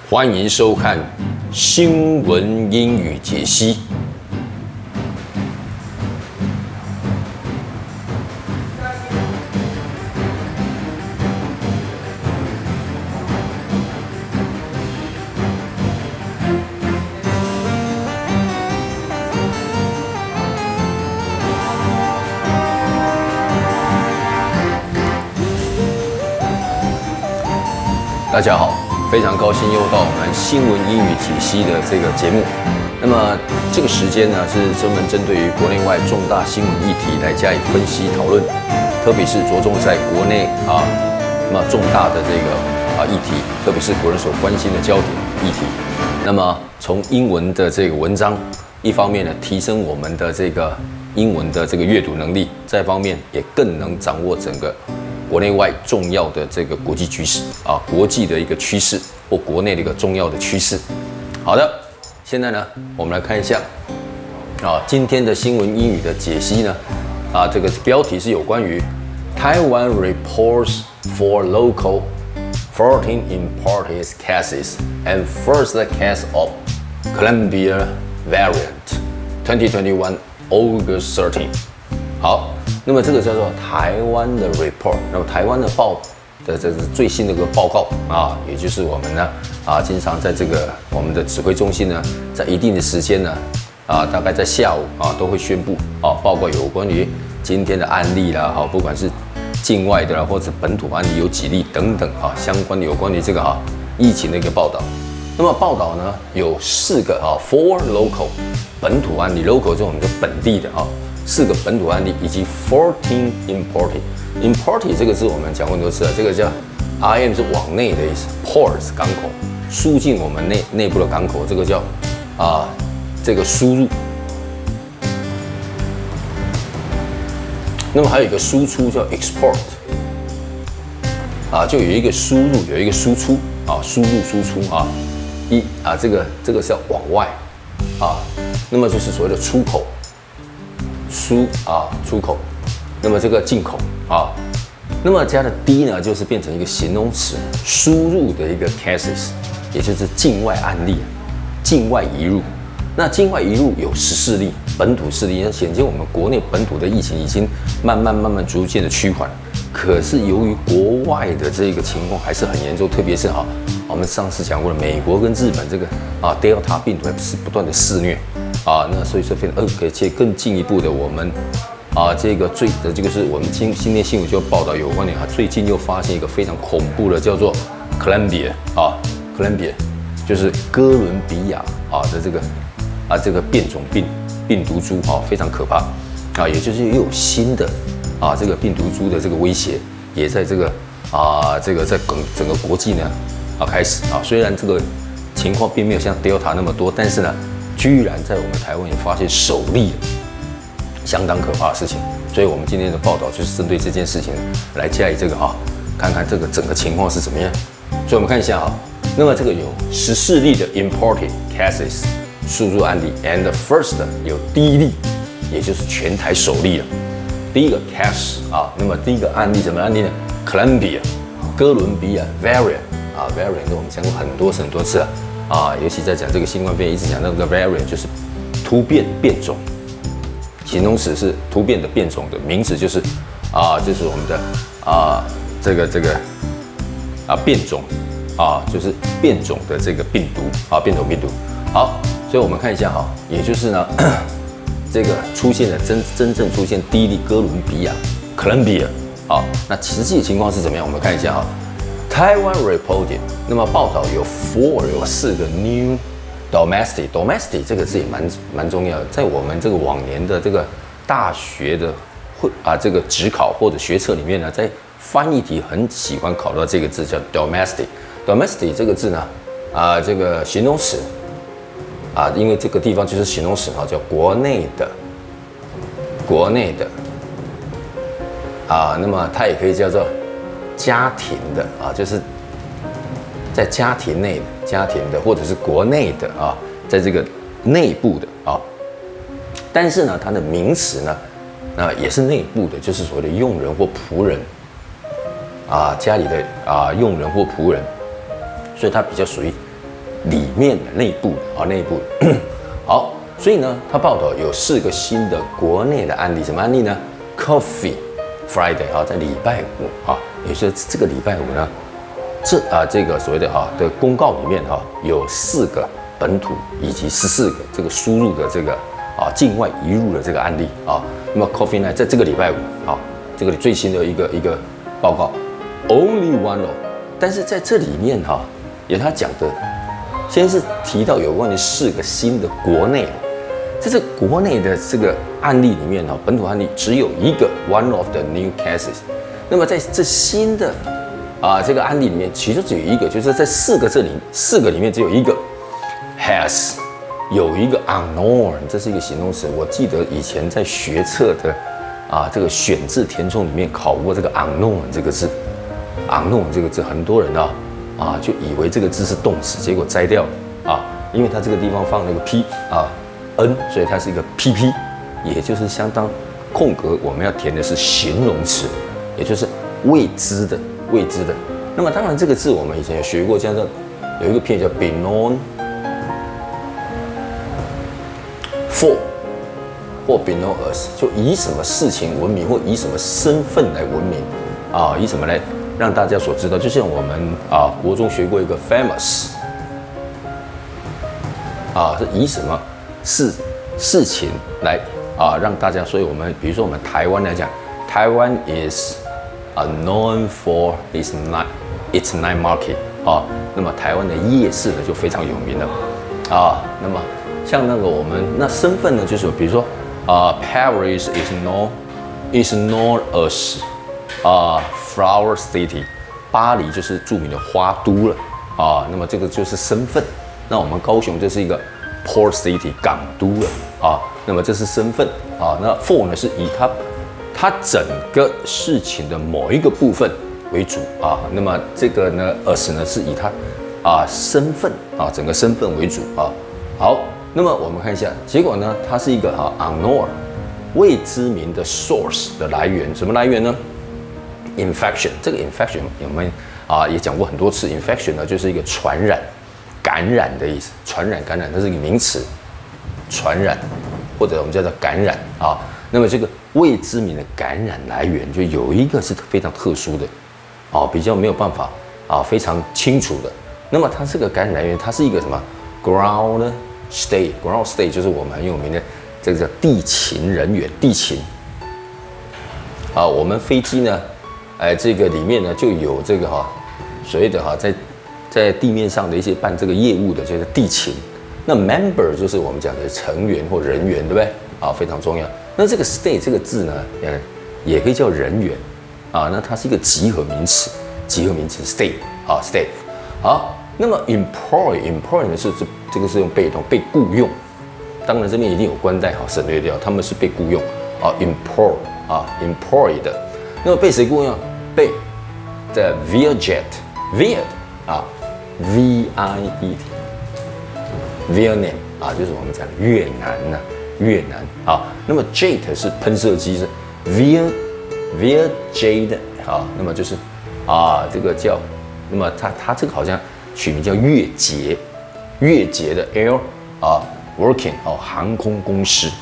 欢迎收看新闻英语解析。大家好，非常高兴又到我们新闻英语解析的这个节目。那么这个时间呢，是专门针对于国内外重大新闻议题来加以分析讨论，特别是着重在国内那么重大的这个议题，特别是国人所关心的焦点议题。那么从英文的这个文章，一方面呢提升我们的这个英文的这个阅读能力，再一方面也更能掌握整个国内外重要的这个国际局势国际的一个趋势或国内的一个重要的趋势。好的，现在呢，我们来看一下今天的新闻英语的解析呢这个标题是有关于 Taiwan reports for local 14 imported cases and first case of Columbia variant 2021 August 13。好。那么这个叫做台湾的 report， 那么台湾的这是最新的一个报告也就是我们呢经常在这个我们的指挥中心呢，在一定的时间呢大概在下午都会宣布报告有关于今天的案例啦不管是境外的啦或者本土案例有几例等等相关的有关于这个疫情的一个报道。那么报道呢有4个4 local 本土案例 ，local 就是我们的本地的4个本土案例以及14 imported。imported 这个字我们讲过很多次了，这个叫 IM 是往内的意思 ，port 是港口，输进我们内部的港口，这个叫这个输入。那么还有一个输出叫 export， 就有一个输入，有一个输出输入输出这个是要往外那么就是所谓的出口。出口，那么这个进口那么加的 D 呢，就是变成一个形容词，输入的一个 cases， 也就是境外案例，境外移入。那境外移入有14例，本土4例，显见我们国内本土的疫情已经慢慢逐渐的趋缓，可是由于国外的这个情况还是很严重，特别是我们上次讲过的美国跟日本这个Delta 病毒是不断的肆虐。那所以说而且更进一步的，我们这个这个是我们今天新闻就报道有关的最近又发现一个非常恐怖的，叫做 Columbia Columbia 就是哥伦比亚的这个变种病毒株非常可怕也就是又有新的这个病毒株的这个威胁，也在这个这个在整个国际呢开始虽然这个情况并没有像 Delta 那么多，但是呢。居然在我们台湾也发现首例相当可怕的事情，所以我们今天的报道就是针对这件事情来加以这个看看这个整个情况是怎么样。所以我们看一下那么这个有14例的 imported cases 输入案例 ，and first 有第1例，也就是全台首例了。第一个 case 那么第一个案例什么案例呢 ？Columbia 哥伦比亚 variant variant 我们讲过很多次了。尤其在讲这个新冠肺炎，一直讲那个 variant 就是突变变种，形容词是突变的变种的，名词就是就是我们的这个变种就是变种的这个病毒变种病毒。好，所以我们看一下也就是呢这个出现了真正出现第1例哥伦比亚 Columbia 那实际情况是怎么样？我们看一下Taiwan reported， 那么报道有4个 new domestic 这个字也蛮重要的，在我们这个往年的这个大学的这个指考或者学测里面呢，在翻译题很喜欢考到这个字叫 domestic 这个字呢这个形容词因为这个地方就是形容词叫国内的那么它也可以叫做家庭的就是在家庭内的，或者是国内的在这个内部的但是呢，它的名词呢，也是内部的，就是所谓的佣人或仆人家里的佣人或仆人，所以它比较属于里面的内部啊，内部。好，所以呢，他报道有4个新的国内的案例，什么案例呢 ？Coffee Friday 啊，在礼拜五啊，也就是这个礼拜五呢，这个所谓的的公告里面有4个本土以及14个这个输入的这个境外移入的这个案例啊。那么 Coffee 呢，在这个礼拜五这个最新的一个报告 ，Only one of， 但是在这里面也他讲的。先是提到有关于4个新的国内的，在这国内的这个案例里面本土案例只有一个 one of the new cases。那么在这新的这个案例里面，其中只有一个，就是在4个里面只有一个 has 有一个 unknown， 这是一个形容词。我记得以前在学测的这个选字填充里面考过这个 unknown 这个字 ，unknown 这个字，很多人就以为这个字是动词，结果摘掉因为它这个地方放了个 p n， 所以它是一个 pp， 也就是相当空格我们要填的是形容词，也就是未知的。那么当然这个字我们以前也学过，像有一个片语叫 be known for 或 be known as， 就以什么事情闻名，或以什么身份来闻名以什么来让大家所知道，就像我们国中学过一个 famous 是以什么事情来让大家，所以我们比如说我们台湾来讲，台湾 is known for its night market 那么台湾的夜市呢就非常有名了那么像那个我们那身份呢，就是比如说Paris is known as Flower City， 巴黎就是著名的花都了那么这个就是身份。那我们高雄就是一个 Port City 港都了那么这是身份那 for 呢是以它整个事情的某一个部分为主那么这个呢 as 呢是以它身份整个身份为主好，那么我们看一下结果呢，它是一个unknown 未知名的 source 的来源，什么来源呢？Infection， 这个 infection 我们也讲过很多次 ，infection 呢就是一个传染、感染的意思，传染、感染，它是一个名词，传染或者我们叫做感染那么这个未知名的感染来源，就有一个是非常特殊的比较没有办法非常清楚的。那么它这个感染来源，它是一个什么 ground stay 就是我们很有名的这个叫地勤人员，地勤我们飞机呢。这个里面呢就有这个所谓的在地面上的一些办这个业务的，就是地勤。那 member 就是我们讲的成员或人员，对不对？非常重要。那这个 stay 这个字呢，也可以叫人员那它是一个集合名词 stay stay。好，那么 employ 呢是这个是用被动，被雇佣。当然这边一定有冠带省略掉，他们是被雇佣employed。那么被谁雇佣？被的 Vietjet Viet Vietnam 就是我们讲越南那么 Jet 是喷射机，是 Vietjet 那么就是这个叫，那么它这个好像取名叫越捷的 Air Working 航空公司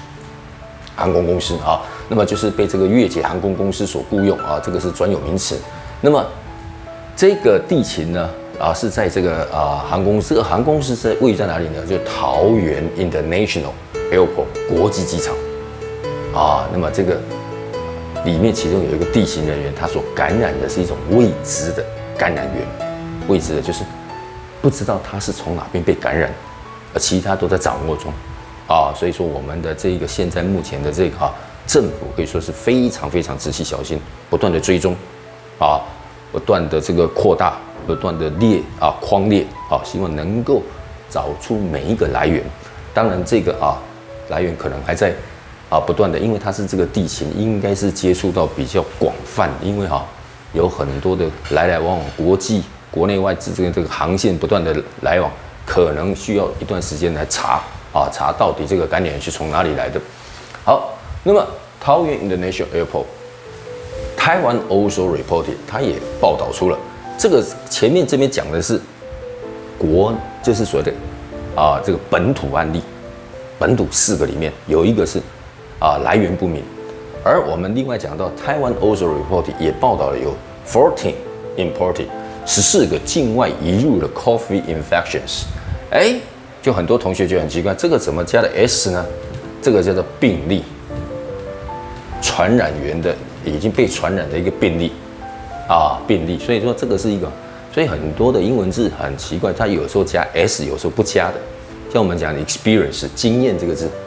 那么就是被这个越捷航空公司所雇佣这个是专有名词。那么这个地勤呢是在这个航空公司，这个航空公司是位于在哪里呢？就桃园 International Airport 国际机场那么这个里面其中有一个地勤人员，他所感染的是一种未知的感染源，未知的就是不知道他是从哪边被感染，而其他都在掌握中所以说我们的这个现在目前的这个政府可以说是非常非常仔细小心，不断的追踪不断的这个扩大，不断的匡列希望能够找出每一个来源。当然这个来源可能还在不断的，因为它是这个地勤，应该是接触到比较广泛，因为有很多的来来往往，国内外之间这个航线不断的来往，可能需要一段时间来查到底这个感染源是从哪里来的。好，那么桃园 International Airport， 台湾 also reported， 它也报道出了这个前面这边讲的是就是所谓的这个本土案例，本土4个里面有一个是来源不明，而我们另外讲到台湾 also report 也报道了有14 imported 14个境外移入的 coffee infections， 就很多同学觉得很奇怪，这个怎么加了 S 呢？这个叫做病例，传染源的已经被传染的一个病例病例，所以说这个是一个，所以很多的英文字很奇怪，它有时候加 S， 有时候不加的。像我们讲的 experience 经验这个字，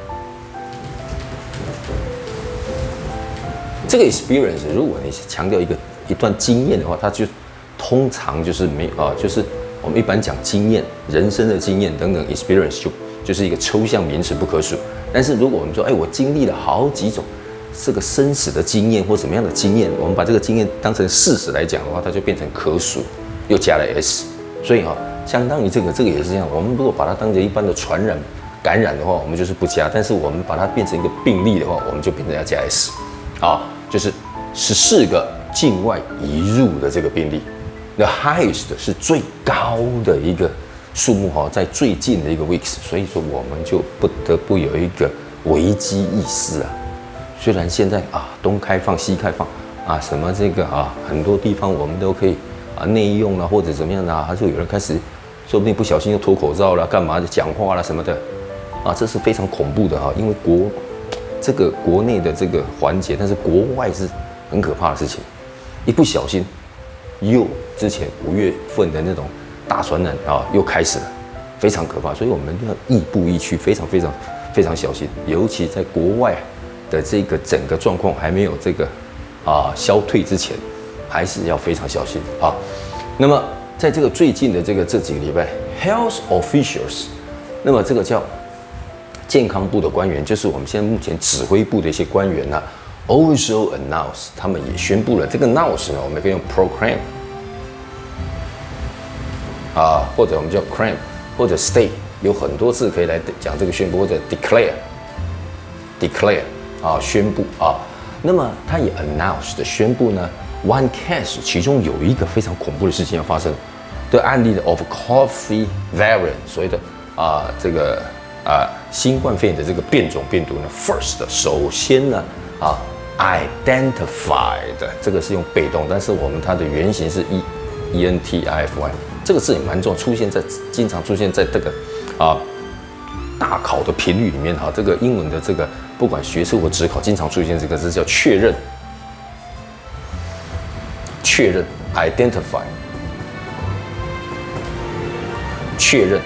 这个 experience 如果你强调一段经验的话，它就通常就是就是我们一般讲经验，人生的经验等等 experience 就是一个抽象名词不可数。但是如果我们说，我经历了好几种这个生死的经验或什么样的经验，我们把这个经验当成事实来讲的话，它就变成可数，又加了 S， 所以相当于这个也是这样。我们如果把它当成一般的传染感染的话，我们就是不加；但是我们把它变成一个病例的话，我们就变成要加 S， 就是14个境外移入的这个病例。The highest 是最高的一个数目在最近的一个 weeks， 所以说我们就不得不有一个危机意识虽然现在东开放西开放什么这个很多地方我们都可以内用啦或者怎么样还就有人开始说不定不小心又脱口罩啦干嘛的讲话啦什么的这是非常恐怖的因为这个国内的这个环节，但是国外是很可怕的事情，一不小心又之前5月份的那种大传染又开始了，非常可怕，所以我们要亦步亦趋，非常非常非常小心，尤其在国外的这个整个状况还没有这个消退之前，还是要非常小心那么在这个最近的这几个礼拜 ，health officials， 那么这个叫健康部的官员，就是我们现在目前指挥部的一些官员also announce， 他们也宣布了这个 announce 呢，我们可以用 proclaim 或者我们叫 cram 或者 state， 有很多字可以来讲这个宣布，或者 declare 宣布那么他也 announce 的宣布呢 ，one case 其中有一个非常恐怖的事情要发生的案例的 of coffee variant， 所谓的这个新冠肺炎的这个变种病毒呢 ，first 首先呢identified 这个是用被动，但是我们它的原型是 ENTIFY， 这个字也蛮重要，经常出现在这个大考的频率里面这个英文的这个不管学测或指考，经常出现这个字叫确认 identify 确认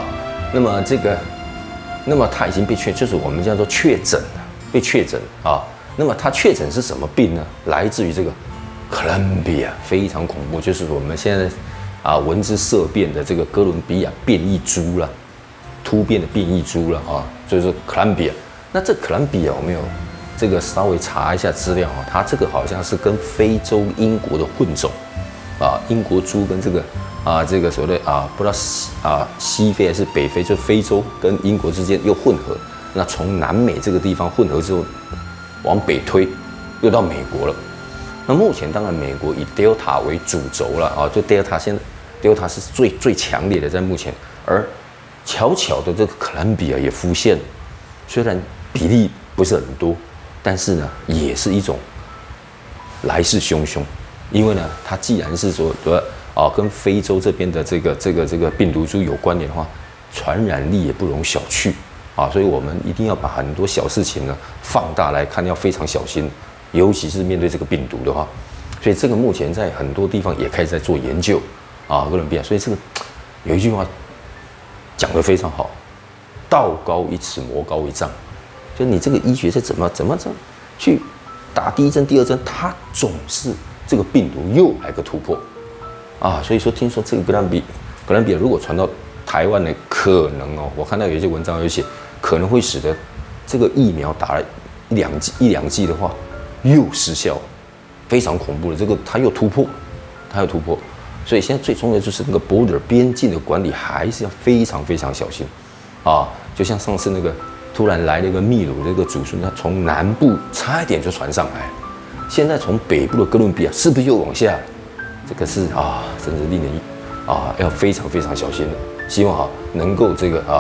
那么它已经被就是我们叫做确诊了，被确诊那么它确诊是什么病呢？来自于这个 Columbia， 非常恐怖，就是我们现在闻之色变的这个哥伦比亚变异株了，突变的变异株了所以说 Columbia。那这 Columbia 我们有这个稍微查一下资料它这个好像是跟非洲英国的混种英国猪跟这个这个所谓的不知道西非还是北非，就非洲跟英国之间又混合，那从南美这个地方混合之后往北推，又到美国了。那目前当然美国以 Delta 为主轴了就 Delta 现在 Delta 是最强烈的在目前，而巧巧的这个 Columbia 也浮现，虽然比例不是很多，但是呢也是一种来势汹汹，因为呢它既然是说跟非洲这边的这个病毒株有关联的话，传染力也不容小觑所以我们一定要把很多小事情呢放大来看，要非常小心，尤其是面对这个病毒的话。所以这个目前在很多地方也开始在做研究哥伦比亚。所以这个有一句话讲得非常好，道高一尺，魔高一丈，就你这个医学是怎么去打第一针、第二针，它总是这个病毒又来个突破所以说听说这个哥伦比亚如果传到台湾的可能我看到有一些文章有写，可能会使得这个疫苗打了一两剂的话又失效，非常恐怖的。这个它又突破，所以现在最重要的就是那个 border 边境的管理还是要非常非常小心就像上次那个突然来了一个秘鲁这个祖孙，他从南部差一点就传上来，现在从北部的哥伦比亚是不是又往下？这个是真是令人啊，要非常非常小心的。希望能够这个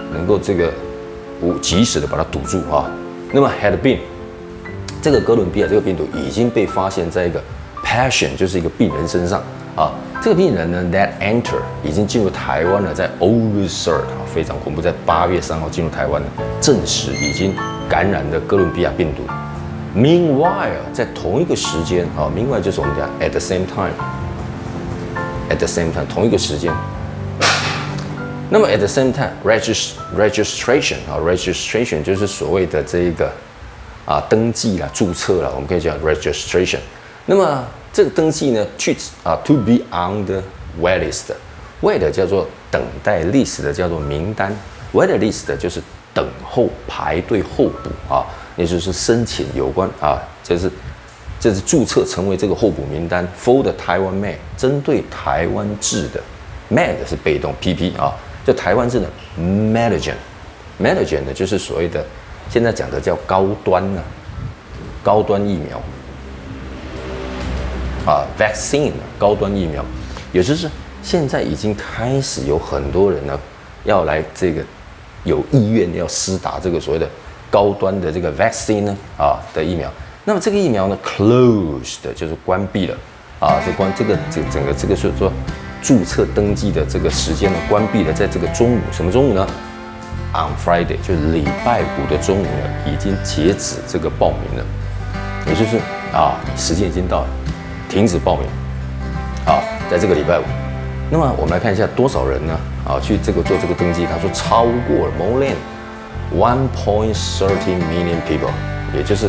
及时的把它堵住啊。那么 had been 这个哥伦比亚这个病毒已经被发现在一个 patient 就是一个病人身上啊。这个病人呢 that enter 已经进入台湾了，在 August 3rd非常恐怖，在8月3号进入台湾了，证实已经感染了哥伦比亚病毒。Meanwhile 在同一个时间啊 ，meanwhile 就是我们讲 at the same time 同一个时间。那么 at the same time registration 啊 registration 就是所谓的这个登记啦、注册啦，我们可以讲 registration。那么这个登记呢，to be on the wait list，wait 叫做等待 ，list 的叫做名单 ，wait list 就是等候、排队候补啊，也就是申请有关这是注册成为这个候补名单 for the Taiwan Med， 针对台湾制的 Med 是被动 PP 啊，就台湾制的 Medigen 呢就是所谓的现在讲的叫高端疫苗。vaccine 高端疫苗，也就是现在已经开始有很多人呢，要来这个有意愿要施打这个所谓的高端的这个 vaccine 呢的疫苗。那么这个疫苗呢 closed 就是关闭了整个这个是说注册登记的这个时间呢关闭了，在这个中午什么中午呢 ？on Friday 就是礼拜5的中午呢，已经截止这个报名了，也就是时间已经到了。停止报名在这个礼拜5。那么我们来看一下多少人呢？去做这个登记。他说超过了 more than 1.30 million people， 也就是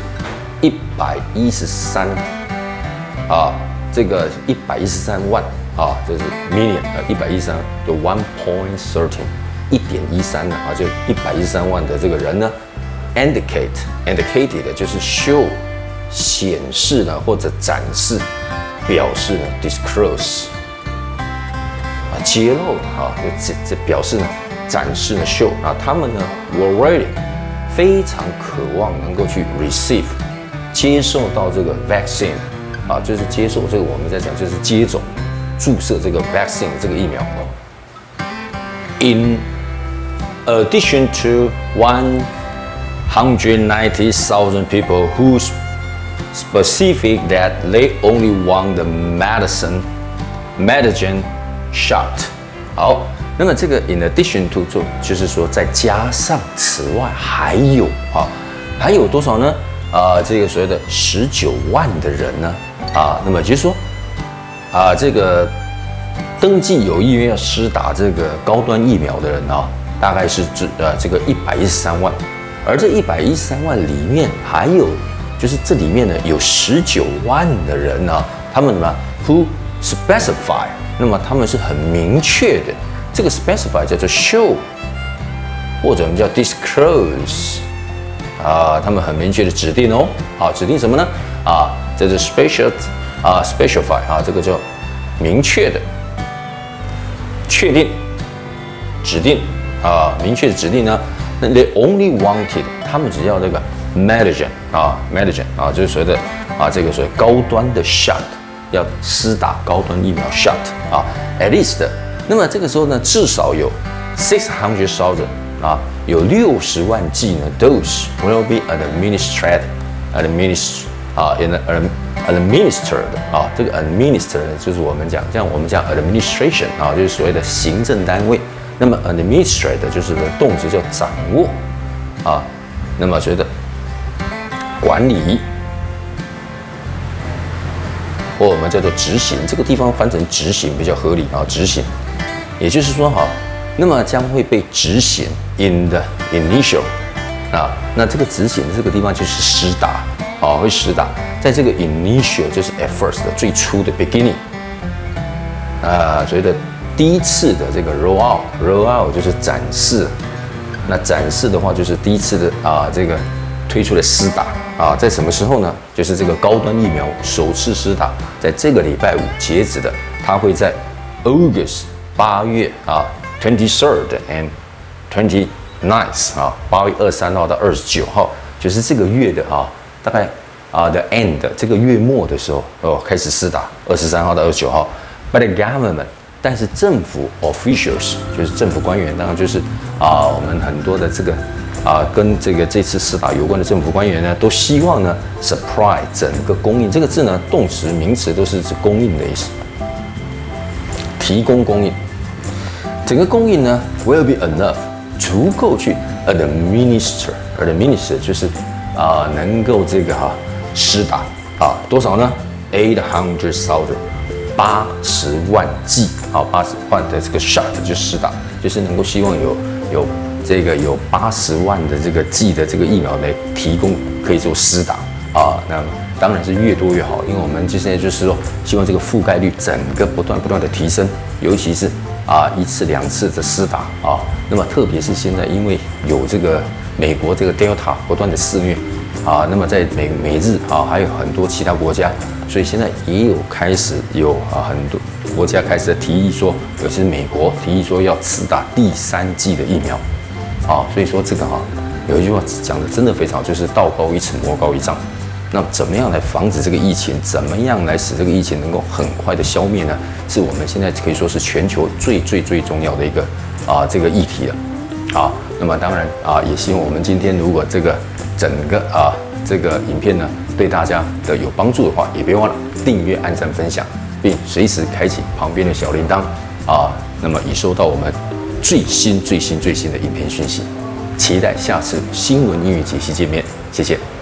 113这个113万这是 million113就 1.13 1.13呢就113万的这个人呢 indicated 的就是 show 显示呢或者展示。表示呢 disclose 揭露这表示呢展示呢 show 他们呢 were ready 非常渴望能够去 receive 接受到这个 vaccine 就是接受这个我们在讲就是接种注射这个 vaccine 这个疫苗。In addition to 190,000 people whose specific that they only want the Medigen shot。好，那么这个 in addition to 就是说再加上此外还有还有多少呢？这个所谓的19万的人呢那么就是说这个登记有意愿要施打这个高端疫苗的人大概是这个113万，而这113万里面还有。就是这里面呢有19万的人呢，他们呢 who specify， 那么他们是很明确的，这个 specify 叫做 show， 或者我们叫 disclose， 他们很明确的指定指定什么呢？这是 specify 这个叫明确的、确定、指定明确的指定呢，那 they only wanted， 他们只要这个。Medigen 就是所谓的这个所谓高端的 shot， 要施打高端疫苗 shot at least， 那么这个时候呢，至少有600,000有60万剂呢 dose will be administered这个 administer 就是我们讲administration 就是所谓的行政单位，那么 administer 就是动词叫掌握那么所谓的。管理，或我们叫做执行，这个地方翻成执行比较合理执行，也就是说那么将会被执行 in the initial 那这个执行的这个地方就是施打会施打，在这个 initial 就是 at first 的最初的 beginning 所谓的第一次的这个 roll out 就是展示，那展示的话就是第一次的这个推出的施打。在什么时候呢？就是这个高端疫苗首次施打，在这个礼拜5截止的，它会在 August 8月23rd and 29th 8月23号到29号，就是这个月的大概the end 这个月末的时候开始施打，23号到29号。But the government 但是政府 officials 就是政府官员，当然就是我们很多的这个跟这次施打有关的政府官员呢，都希望呢 supply 整个供应这个字呢，动词名词都是指供应的意思，提供供应，整个供应呢 will be enough 足够去 administer 就是能够这个施打多少呢？800,000 80万剂80万的这个 shot 就施打，就是能够希望有80万的这个剂的这个疫苗来提供，可以做施打那么当然是越多越好，因为我们现在就是说，希望这个覆盖率整个不断的提升，尤其是1次2次的施打那么特别是现在因为有这个美国这个 Delta 不断的肆虐那么在美日还有很多其他国家，所以现在也有开始有很多国家开始提议说，尤其是美国提议说要施打第3剂的疫苗所以说这个有一句话讲的真的非常好，就是道高一尺，魔高一丈。那么怎么样来防止这个疫情？怎么样来使这个疫情能够很快的消灭呢？是我们现在可以说是全球最重要的一个这个议题了那么当然也希望我们今天如果这个整个这个影片呢对大家的有帮助的话，也别忘了订阅、按赞、分享，并随时开启旁边的小铃铛那么以收到我们最新的影片讯息。期待下次新闻英语解析见面，谢谢。